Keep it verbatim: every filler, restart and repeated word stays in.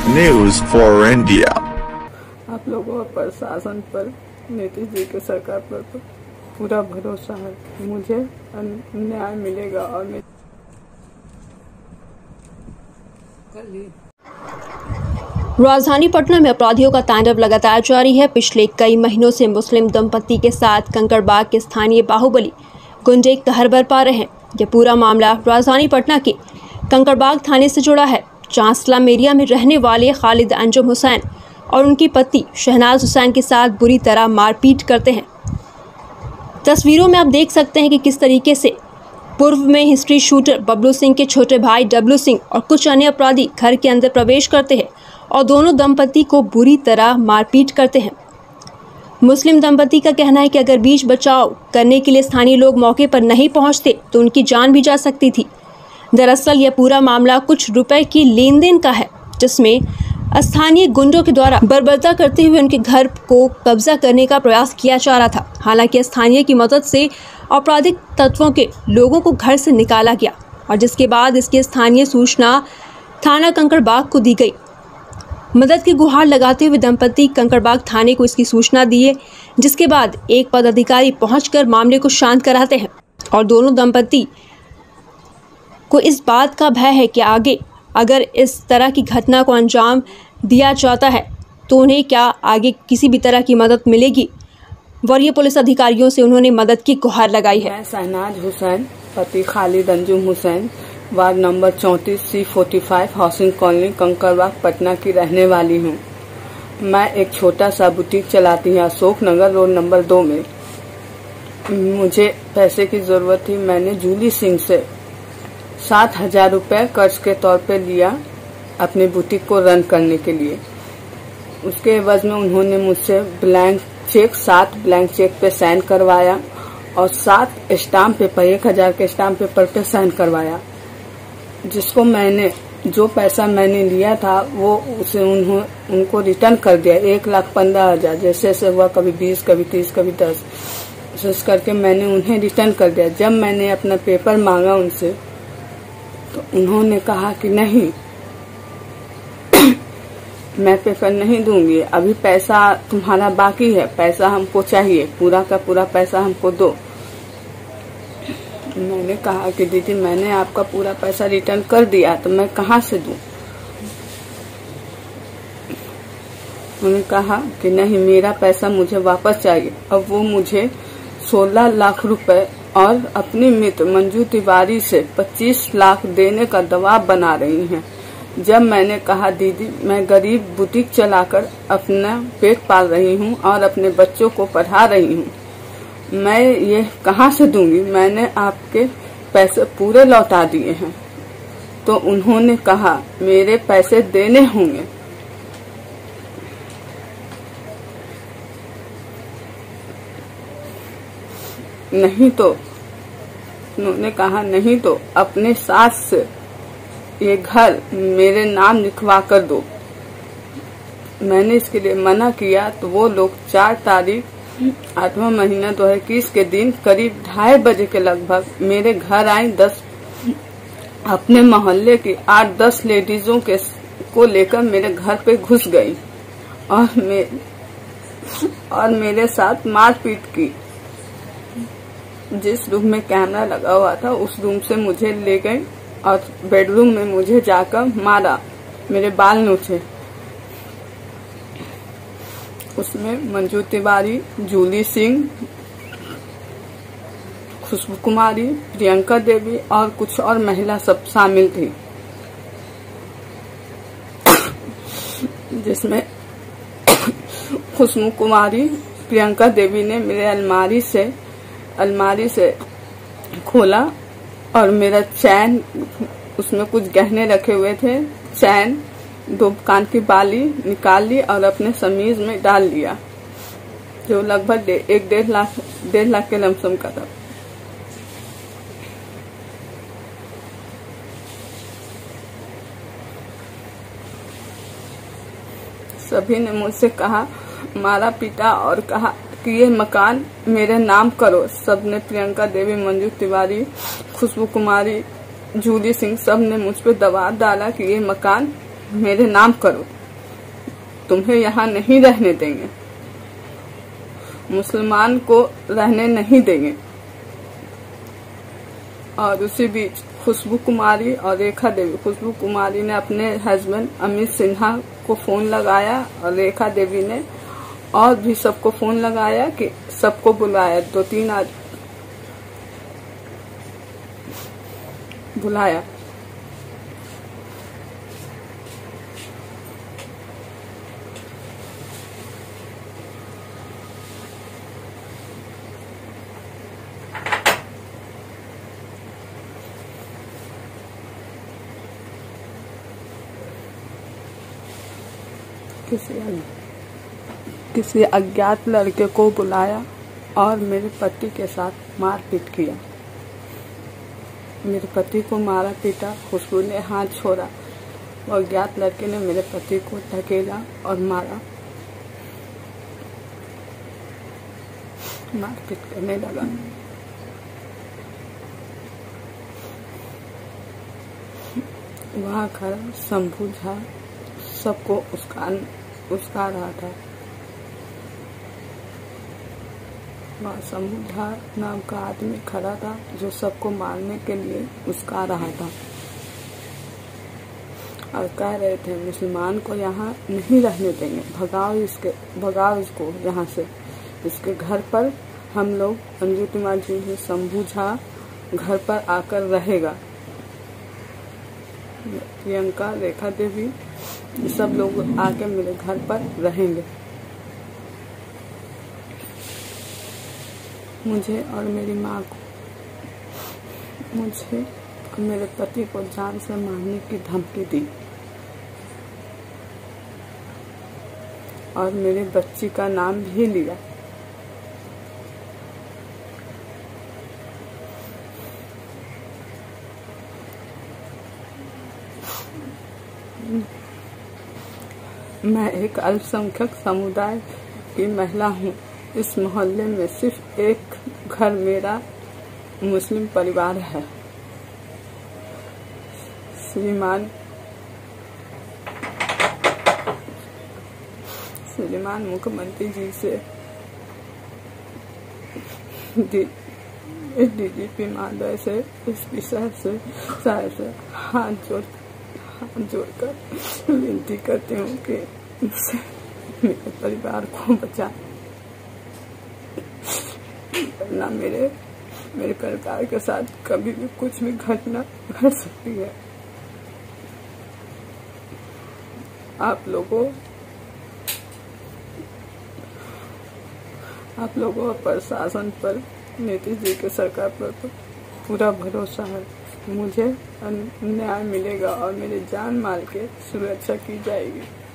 News for India. आप लोगों और प्रशासन पर, नीतीश जी के सरकार पर तो पूरा भरोसा है। मुझे न्याय मिलेगा और मैं राजधानी पटना में अपराधियों का तांडव लगातार जारी है। पिछले कई महीनों से मुस्लिम दंपति के साथ कंकड़बाग के स्थानीय बाहुबली गुंडे कहर बरपा रहे हैं। यह पूरा मामला राजधानी पटना के कंकड़बाग थाने से जुड़ा है, जहां स्लम एरिया में रहने वाले खालिद अंजुम हुसैन और उनकी पति शहनाज हुसैन के साथ बुरी तरह मारपीट करते हैं। तस्वीरों में आप देख सकते हैं कि किस तरीके से पूर्व में हिस्ट्री शूटर बबलू सिंह के छोटे भाई डब्लू सिंह और कुछ अन्य अपराधी घर के अंदर प्रवेश करते हैं और दोनों दंपति को बुरी तरह मारपीट करते हैं। मुस्लिम दंपति का कहना है कि अगर बीच बचाव करने के लिए स्थानीय लोग मौके पर नहीं पहुंचते तो उनकी जान भी जा सकती थी। दरअसल यह पूरा मामला कुछ रुपए की लेन देन का है, जिसमें स्थानीय गुंडों के द्वारा बर्बरता करते हुए उनके घर को कब्जा करने का प्रयास किया जा रहा था। हालांकि स्थानीय की मदद से आपराधिक तत्वों के लोगों को घर से निकाला गया और जिसके बाद इसकी स्थानीय सूचना थाना कंकड़बाग को दी गई। मदद की गुहार लगाते हुए दंपति कंकड़बाग थाने को इसकी सूचना दिए, जिसके बाद एक पदाधिकारी पहुंचकर मामले को शांत कराते हैं और दोनों दंपति को इस बात का भय है कि आगे अगर इस तरह की घटना को अंजाम दिया जाता है तो उन्हें क्या आगे किसी भी तरह की मदद मिलेगी। वरीय पुलिस अधिकारियों से उन्होंने मदद की गुहार लगाई है। मैं शहनाज हुसैन, पति खालिद अंजुम हुसैन, वार्ड नंबर चौंतीस C forty five housing colony Kankarbagh Patna की रहने वाली हूँ। मैं एक छोटा सा बुटीक चलाती हूँ अशोक नगर रोड नंबर दो में। मुझे पैसे की जरूरत थी। मैंने जूली सिंह से सात हजार रुपये कर्ज के तौर पे लिया अपने बुटीक को रन करने के लिए। उसके एवज में उन्होंने मुझसे ब्लैंक चेक सात ब्लैंक चेक पे साइन करवाया और सात स्टाम्प पेपर एक हजार के स्टाम्प पेपर पे साइन करवाया, जिसको मैंने जो पैसा मैंने लिया था वो उसे उन्हों उनको रिटर्न कर दिया। एक लाख पंद्रह हजार जैसे जैसे हुआ, कभी बीस कभी तीस कभी दस, इस करके मैंने उन्हें रिटर्न कर दिया। जब मैंने अपना पेपर मांगा उनसे तो उन्होंने कहा कि नहीं मैं पेपर नहीं दूंगी, अभी पैसा तुम्हारा बाकी है, पैसा हमको चाहिए, पूरा का पूरा पैसा हमको दो। मैंने कहा कि दीदी मैंने आपका पूरा पैसा रिटर्न कर दिया तो मैं कहाँ से दूं। उन्होंने कहा कि नहीं मेरा पैसा मुझे वापस चाहिए। अब वो मुझे सोलह लाख रुपए और अपनी मित्र मंजू तिवारी से पच्चीस लाख देने का दबाव बना रही हैं। जब मैंने कहा दीदी मैं गरीब बुटीक चलाकर अपना पेट पाल रही हूँ और अपने बच्चों को पढ़ा रही हूँ, मैं ये कहाँ से दूंगी, मैंने आपके पैसे पूरे लौटा दिए हैं। तो उन्होंने कहा मेरे पैसे देने होंगे। नहीं तो उन्होंने कहा नहीं तो अपने सास से ये घर मेरे नाम लिखवा कर दो। मैंने इसके लिए मना किया तो वो लोग चार तारीख आठवां महीना दो हजार इक्कीस के दिन करीब ढाई बजे के लगभग मेरे घर आई। दस अपने मोहल्ले की आठ दस लेडीजों के को लेकर मेरे घर पे घुस गई और मे, और मेरे साथ मारपीट की। जिस रूम में कैमरा लगा हुआ था उस रूम से मुझे ले गई और बेडरूम में मुझे जाकर मारा, मेरे बाल नोचे। उसमें मंजू तिवारी, जूली सिंह, खुशबू कुमारी, प्रियंका देवी और कुछ और महिला सब शामिल थी, जिसमें खुशबू कुमारी प्रियंका देवी ने मेरे अलमारी से अलमारी से खोला और मेरा चैन, उसमें कुछ गहने रखे हुए थे, चैन, दो कान की बाली निकाल ली और अपने समीज में डाल लिया, जो लगभग एक डेढ़ लाख डेढ़ लाख के लमसम का था। सभी ने मुझसे कहा, मारा पीटा और कहा कि ये मकान मेरे नाम करो। सबने, प्रियंका देवी, मंजू तिवारी, खुशबू कुमारी, जूली सिंह, सब ने मुझ पे दबाव डाला कि ये मकान मेरे नाम करो। तुम्हें यहाँ नहीं रहने देंगे, मुसलमान को रहने नहीं देंगे। और उसी बीच खुशबू कुमारी और रेखा देवी, खुशबू कुमारी ने अपने हस्बैंड अमित सिन्हा को फोन लगाया और रेखा देवी ने और भी सबको फोन लगाया कि सबको बुलाया, दो तीन आज बुलाया। किसी किसी अज्ञात लड़के को बुलाया और मेरे पति के साथ मारपीट किया। मेरे पति को मारा पीटा, खुशबू ने हाथ छोड़ा, वो अज्ञात लड़के ने मेरे पति को धकेला और मारा, मारपीट करने लगा। वहाँ खड़ा शंभू झा सबको उसका उसका रहा था। वहाँ शंभू झा नाम का आदमी खड़ा था जो सबको मारने के लिए उसका रहा था और कह रहे थे मुसलमान को यहाँ नहीं रहने देंगे, भगाओ इसके भगाओ इसको यहाँ से। इसके घर पर हम लोग अंजू कुमार जी शंभू झा घर पर आकर रहेगा। प्रियंका, रेखा देवी सब लोग आके मेरे घर पर रहेंगे। मुझे और मेरी माँ को, मुझे और मेरे पति को जान से मारने की धमकी दी और मेरी बच्ची का नाम भी लिया। मैं एक अल्पसंख्यक समुदाय की महिला हूँ। इस मोहल्ले में सिर्फ एक घर मेरा मुस्लिम परिवार है। श्रीमान श्रीमान मुख्यमंत्री जी से, डीजीपी महोदय से, एसपी साहब से साहब से हाथ जोड़ हाथ जोड़कर विनती करती हूँ कि मेरे परिवार को बचा, वरना मेरे मेरे परिवार के साथ कभी भी कुछ भी घटना घट सकती है। आप लोगों आप लोगों और प्रशासन पर, नीतीश जी के सरकार पर तो पूरा भरोसा है। मुझे न्याय मिलेगा और मेरे जान माल के सुरक्षा की जाएगी।